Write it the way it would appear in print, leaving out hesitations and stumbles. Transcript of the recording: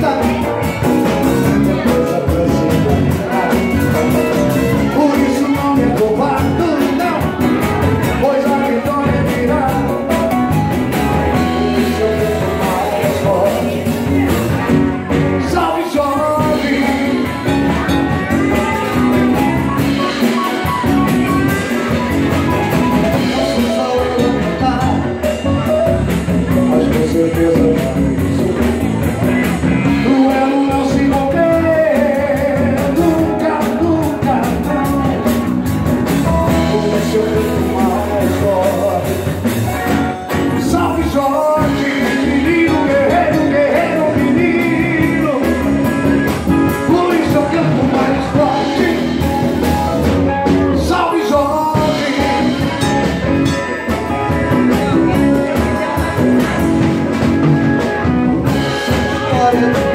Por isso não me acovardo, não, pois a vitória virá. Por isso eu penso mais forte. Salve Jorge! Não sou só eu lamentar, mas com certeza não isso. Duelo não se mover, nunca, nunca, não. Por isso eu penso mais forte. Salve Jorge, menino, guerreiro, guerreiro, menino. Por isso eu canto mais forte. Salve Jorge. Olha